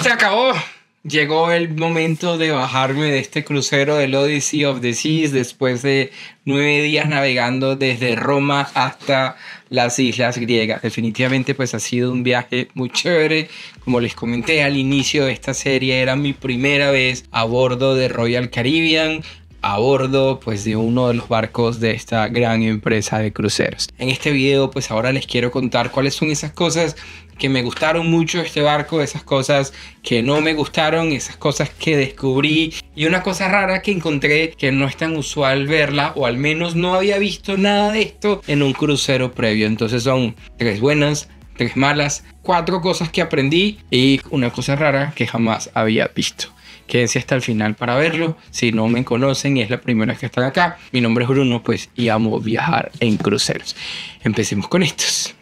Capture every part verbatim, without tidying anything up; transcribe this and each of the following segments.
Se acabó. Llegó el momento de bajarme de este crucero del Odyssey of the Seas después de nueve días navegando desde Roma hasta las islas griegas. Definitivamente pues ha sido un viaje muy chévere. Como les comenté al inicio de esta serie, era mi primera vez a bordo de Royal Caribbean, a bordo pues de uno de los barcos de esta gran empresa de cruceros. En este video pues ahora les quiero contar cuáles son esas cosas que me gustaron mucho de este barco, esas cosas que no me gustaron, esas cosas que descubrí y una cosa rara que encontré que no es tan usual verla, o al menos no había visto nada de esto en un crucero previo. Entonces son tres buenas, tres malas, cuatro cosas que aprendí y una cosa rara que jamás había visto. Quédense hasta el final para verlo. Si no me conocen y es la primera vez que están acá, mi nombre es Bruno pues y amo viajar en cruceros. Empecemos con estos.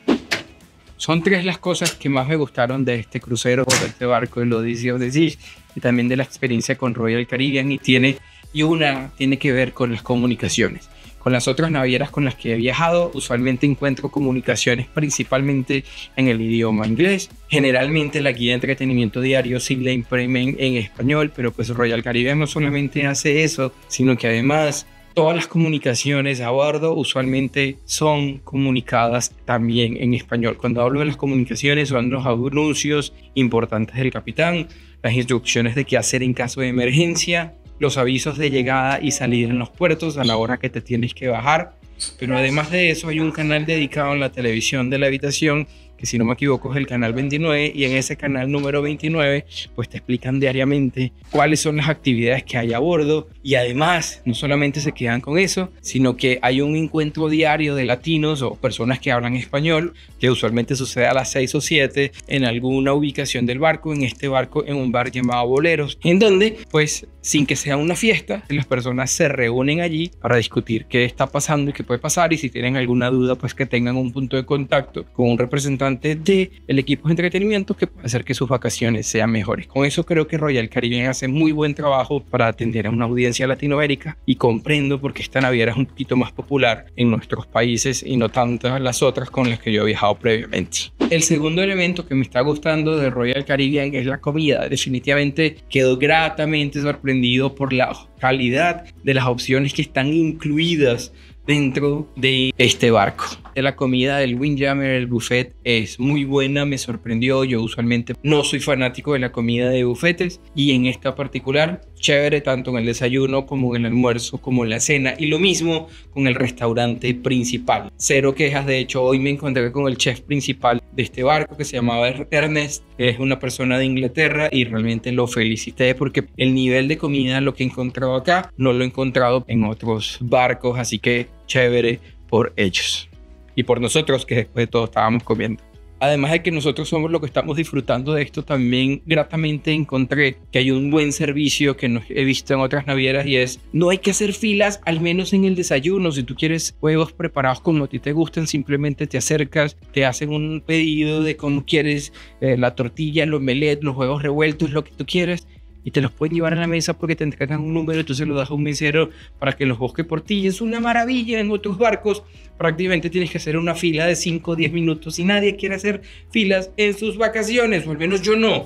Son tres las cosas que más me gustaron de este crucero, de este barco, el Odyssey of the Seas, y también de la experiencia con Royal Caribbean. Y, tiene, y una tiene que ver con las comunicaciones. Con las otras navieras con las que he viajado, usualmente encuentro comunicaciones principalmente en el idioma inglés. Generalmente la guía de entretenimiento diario sí la imprimen en español, pero pues Royal Caribbean no solamente hace eso, sino que además todas las comunicaciones a bordo usualmente son comunicadas también en español. Cuando hablo de las comunicaciones son los anuncios importantes del capitán, las instrucciones de qué hacer en caso de emergencia, los avisos de llegada y salida en los puertos a la hora que te tienes que bajar. Pero además de eso hay un canal dedicado en la televisión de la habitación, que si no me equivoco es el canal veintinueve, y en ese canal número veintinueve pues te explican diariamente cuáles son las actividades que hay a bordo. Y además no solamente se quedan con eso, sino que hay un encuentro diario de latinos o personas que hablan español, que usualmente sucede a las seis o siete en alguna ubicación del barco, en este barco en un bar llamado Boleros, en donde pues sin que sea una fiesta, las personas se reúnen allí para discutir qué está pasando y qué puede pasar, y si tienen alguna duda pues que tengan un punto de contacto con un representante de el equipo de entretenimiento que puede hacer que sus vacaciones sean mejores. Con eso creo que Royal Caribbean hace muy buen trabajo para atender a una audiencia latinoamérica, y comprendo por qué esta naviera es un poquito más popular en nuestros países y no tantas las otras con las que yo he viajado previamente. El segundo elemento que me está gustando de Royal Caribbean es la comida. Definitivamente quedo gratamente sorprendido por la calidad de las opciones que están incluidas dentro de este barco. La comida del Windjammer, el buffet, es muy buena, me sorprendió. Yo usualmente no soy fanático de la comida de bufetes, y en esta particular, chévere tanto en el desayuno como en el almuerzo como en la cena, y lo mismo con el restaurante principal. Cero quejas. De hecho, hoy me encontré con el chef principal de este barco, que se llamaba Ernest, que es una persona de Inglaterra, y realmente lo felicité porque el nivel de comida, lo que he encontrado acá, no lo he encontrado en otros barcos, así que chévere por ellos y por nosotros, que después de todo estábamos comiendo. Además de que nosotros somos lo que estamos disfrutando de esto, también gratamente encontré que hay un buen servicio que no he visto en otras navieras, y es no hay que hacer filas, al menos en el desayuno. Si tú quieres huevos preparados como a ti te gustan, simplemente te acercas, te hacen un pedido de cómo quieres eh, la tortilla, el omelette, los huevos revueltos, lo que tú quieres, y te los pueden llevar a la mesa porque te entregan un número, entonces lo das a un mesero para que los busque por ti. Es una maravilla. En otros barcos prácticamente tienes que hacer una fila de cinco o diez minutos y nadie quiere hacer filas en sus vacaciones, o al menos yo no.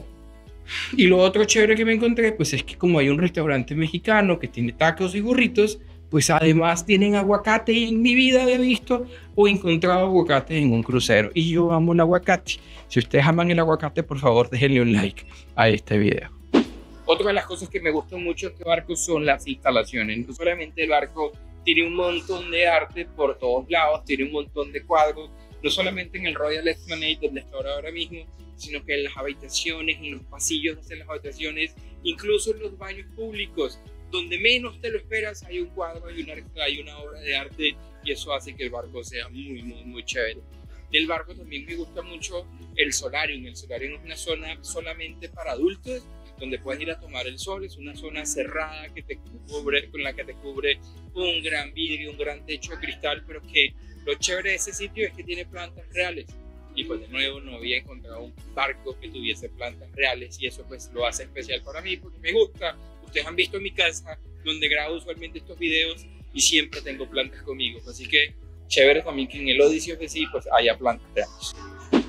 Y lo otro chévere que me encontré pues es que como hay un restaurante mexicano que tiene tacos y burritos, pues además tienen aguacate, y en mi vida había visto o encontrado aguacate en un crucero, y yo amo el aguacate. Si ustedes aman el aguacate, por favor déjenle un like a este video. Otra de las cosas que me gustan mucho de este barco son las instalaciones. No solamente el barco tiene un montón de arte por todos lados, tiene un montón de cuadros, no solamente en el Royal Esplanade donde está ahora mismo, sino que en las habitaciones, en los pasillos de las habitaciones, incluso en los baños públicos, donde menos te lo esperas hay un cuadro, hay una, hay una obra de arte, y eso hace que el barco sea muy, muy, muy chévere. Del barco también me gusta mucho el solarium. El solarium es una zona solamente para adultos, donde puedes ir a tomar el sol. Es una zona cerrada que te cubre, con la que te cubre un gran vidrio, un gran techo de cristal, pero que lo chévere de ese sitio es que tiene plantas reales. Y pues de nuevo no había encontrado un barco que tuviese plantas reales, y eso pues lo hace especial para mí porque me gusta. Ustedes han visto mi casa donde grabo usualmente estos videos y siempre tengo plantas conmigo, así que chévere también que en el Odyssey of the Seas pues haya plantas reales.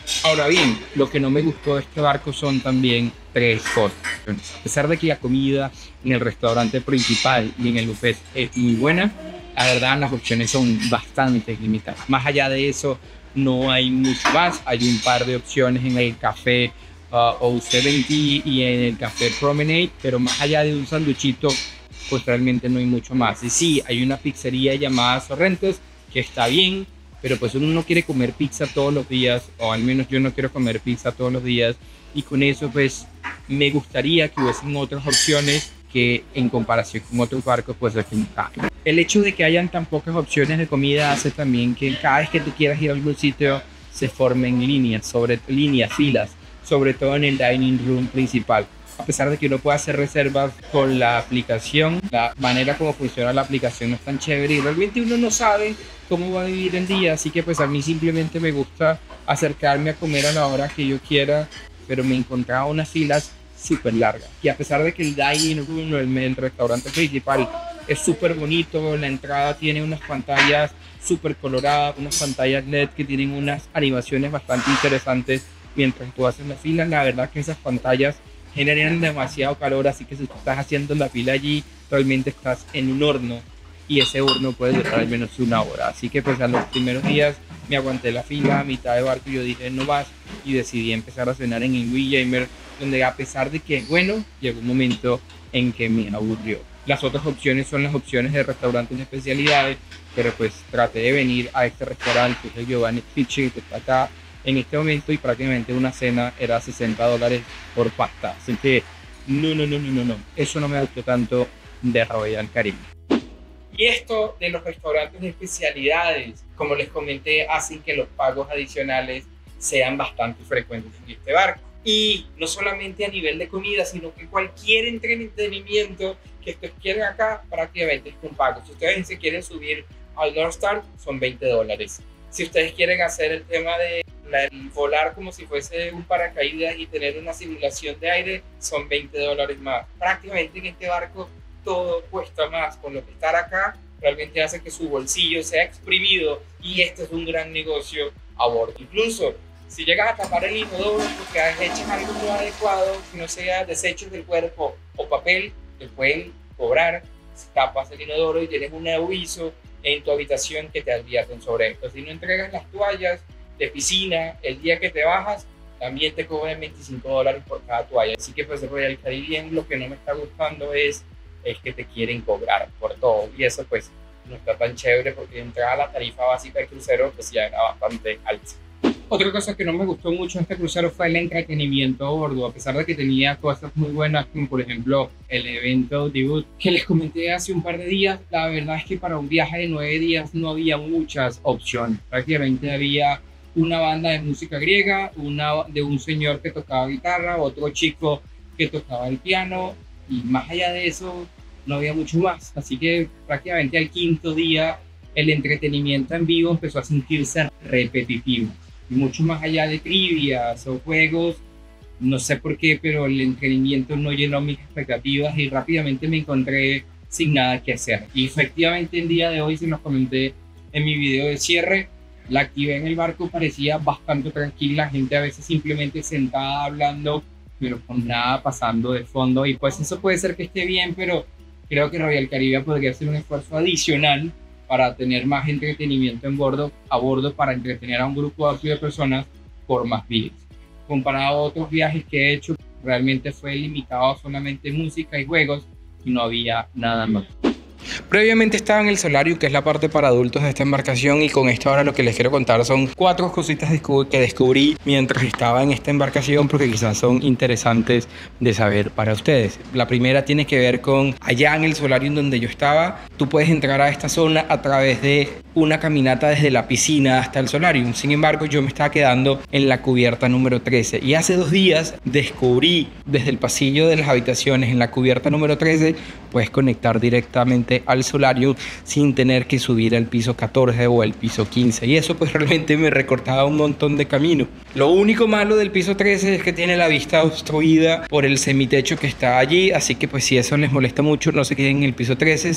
Ahora bien, lo que no me gustó de este barco son también tres cosas. A pesar de que la comida en el restaurante principal y en el buffet es muy buena, la verdad las opciones son bastante limitadas. Más allá de eso, no hay mucho más. Hay un par de opciones en el café uh, O setenta y en el café Promenade, pero más allá de un sanduchito, pues realmente no hay mucho más. Y sí, hay una pizzería llamada Sorrentos que está bien, pero pues uno no quiere comer pizza todos los días, o al menos yo no quiero comer pizza todos los días, y con eso pues me gustaría que hubiesen otras opciones que en comparación con otros barcos pues definitivamente. El hecho de que hayan tan pocas opciones de comida hace también que cada vez que tú quieras ir a algún sitio se formen líneas, sobre líneas, filas, sobre todo en el dining room principal. A pesar de que uno pueda hacer reservas con la aplicación, la manera como funciona la aplicación no es tan chévere y realmente uno no sabe cómo va a vivir el día, así que pues a mí simplemente me gusta acercarme a comer a la hora que yo quiera, pero me encontraba unas filas súper largas. Y a pesar de que el dining room, el, el restaurante principal, es súper bonito, la entrada tiene unas pantallas súper coloradas, unas pantallas L E D que tienen unas animaciones bastante interesantes mientras tú haces la fila, la verdad que esas pantallas generan demasiado calor, así que si tú estás haciendo la fila allí, realmente estás en un horno y ese horno puede durar al menos una hora. Así que pues a los primeros días me aguanté la fila a mitad de barco y yo dije no más y decidí empezar a cenar en el Windjammer, donde a pesar de que bueno, llegó un momento en que me aburrió. Las otras opciones son las opciones de restaurantes de especialidades, pero pues traté de venir a este restaurante que es el Giovanni Kitchen, que está acá en este momento, y prácticamente una cena era sesenta dólares por pasta. Así que no, no, no, no, no, no. Eso no me gustó tanto de Royal Caribbean. Y esto de los restaurantes de especialidades, como les comenté, hacen que los pagos adicionales sean bastante frecuentes en este barco. Y no solamente a nivel de comida, sino que cualquier entretenimiento que ustedes quieran acá, prácticamente es con pago. Si ustedes se quieren subir al North Star, son veinte dólares. Si ustedes quieren hacer el tema de la, volar como si fuese un paracaídas y tener una simulación de aire, son veinte dólares más. Prácticamente en este barco todo cuesta más, con lo que estar acá realmente hace que su bolsillo sea exprimido y este es un gran negocio a bordo. Incluso si llegas a tapar el inodoro porque has hecho algo no adecuado, que no sea desechos del cuerpo o papel, te pueden cobrar si tapas el inodoro y tienes un aviso en tu habitación que te advierten sobre esto. Si no entregas las toallas de piscina el día que te bajas, también te cobran veinticinco dólares por cada toalla. Así que pues Royal Caribbean lo que no me está gustando es, es que te quieren cobrar por todo. Y eso pues no está tan chévere porque de entrada la tarifa básica del crucero pues ya era bastante alta. Otra cosa que no me gustó mucho en este crucero fue el entretenimiento a bordo, a pesar de que tenía cosas muy buenas, como por ejemplo el evento debut que les comenté hace un par de días. La verdad es que para un viaje de nueve días no había muchas opciones. Prácticamente había una banda de música griega, una de un señor que tocaba guitarra, otro chico que tocaba el piano, y más allá de eso no había mucho más. Así que prácticamente al quinto día el entretenimiento en vivo empezó a sentirse repetitivo. Y mucho más allá de trivias o juegos, no sé por qué, pero el entretenimiento no llenó mis expectativas y rápidamente me encontré sin nada que hacer. Y efectivamente el día de hoy, se los comenté en mi video de cierre, la actividad en el barco parecía bastante tranquila, gente a veces simplemente sentada hablando, pero con nada pasando de fondo. Y pues eso puede ser que esté bien, pero creo que Royal Caribbean podría hacer un esfuerzo adicional para tener más entretenimiento en bordo, a bordo para entretener a un grupo amplio de personas por más días. Comparado a otros viajes que he hecho, realmente fue limitado a solamente música y juegos y no había nada más. Previamente estaba en el Solarium, que es la parte para adultos de esta embarcación, y con esto ahora lo que les quiero contar son cuatro cositas que descubrí mientras estaba en esta embarcación, porque quizás son interesantes de saber para ustedes. La primera tiene que ver con allá en el Solarium donde yo estaba. Tú puedes entrar a esta zona a través de una caminata desde la piscina hasta el Solarium. Sin embargo, yo me estaba quedando en la cubierta número trece y hace dos días descubrí desde el pasillo de las habitaciones en la cubierta número trece puedes conectar directamente al Solarium sin tener que subir al piso catorce o el piso quince, y eso pues realmente me recortaba un montón de camino. Lo único malo del piso trece es que tiene la vista obstruida por el semitecho que está allí, así que pues si eso les molesta mucho, no se queden en el piso trece. Sí. Las otras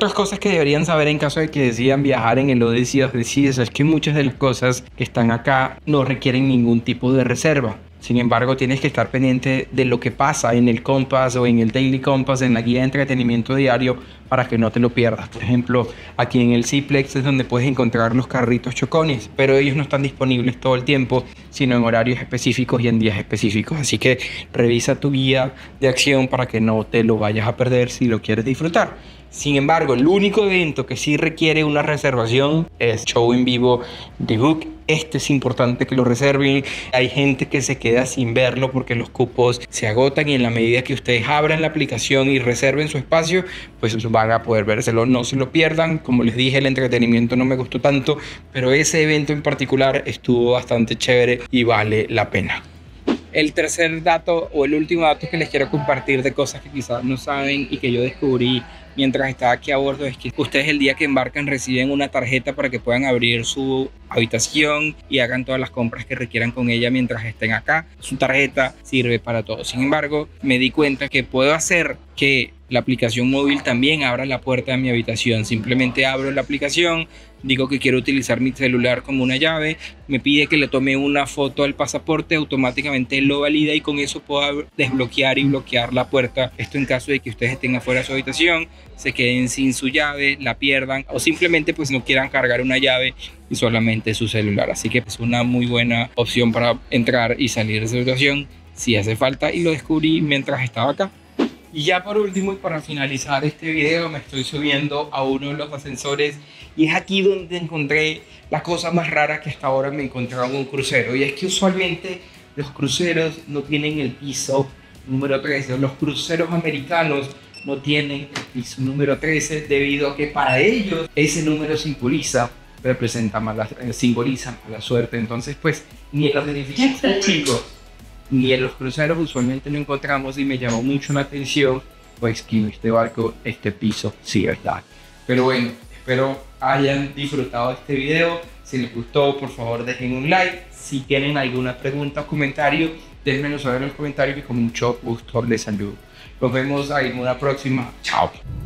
Otras cosas que deberían saber en caso de que decidan viajar en el Odyssey of the Seas es que muchas de las cosas que están acá no requieren ningún tipo de reserva. Sin embargo, tienes que estar pendiente de lo que pasa en el Compass o en el Daily Compass, en la guía de entretenimiento diario, para que no te lo pierdas. Por ejemplo, aquí en el Seaplex es donde puedes encontrar los carritos chocones, pero ellos no están disponibles todo el tiempo, sino en horarios específicos y en días específicos. Así que revisa tu guía de acción para que no te lo vayas a perder si lo quieres disfrutar. Sin embargo, el único evento que sí requiere una reservación es show en vivo de Book. Este es importante que lo reserven. Hay gente que se queda sin verlo porque los cupos se agotan, y en la medida que ustedes abran la aplicación y reserven su espacio, pues van a poder vérselo. No se lo pierdan. Como les dije, el entretenimiento no me gustó tanto, pero ese evento en particular estuvo bastante chévere y vale la pena. El tercer dato o el último dato que les quiero compartir de cosas que quizás no saben y que yo descubrí mientras estaba aquí a bordo es que ustedes el día que embarcan reciben una tarjeta para que puedan abrir su habitación y hagan todas las compras que requieran con ella mientras estén acá. Su tarjeta sirve para todo. Sin embargo, me di cuenta que puedo hacer que la aplicación móvil también abra la puerta de mi habitación. Simplemente abro la aplicación, digo que quiero utilizar mi celular como una llave, me pide que le tome una foto al pasaporte, automáticamente lo valida y con eso puedo desbloquear y bloquear la puerta. Esto en caso de que ustedes estén afuera de su habitación, se queden sin su llave, la pierdan o simplemente pues no quieran cargar una llave y solamente su celular. Así que es una muy buena opción para entrar y salir de su habitación si hace falta, y lo descubrí mientras estaba acá. Y ya por último, y para finalizar este video, me estoy subiendo a uno de los ascensores y es aquí donde encontré la cosa más rara que hasta ahora me he encontrado en un crucero, y es que usualmente los cruceros no tienen el piso número trece. Los cruceros americanos no tienen el piso número trece debido a que para ellos ese número simboliza representa mala, simboliza mala suerte. Entonces pues ni en los edificios públicos ni en los cruceros usualmente lo encontramos, y me llamó mucho la atención pues que en este barco este piso sí está. Pero bueno, espero hayan disfrutado de este video. Si les gustó, por favor dejen un like. Si tienen alguna pregunta o comentario, déjenmelo saber en los comentarios y con mucho gusto les saludo. Nos vemos ahí en una próxima. Chao.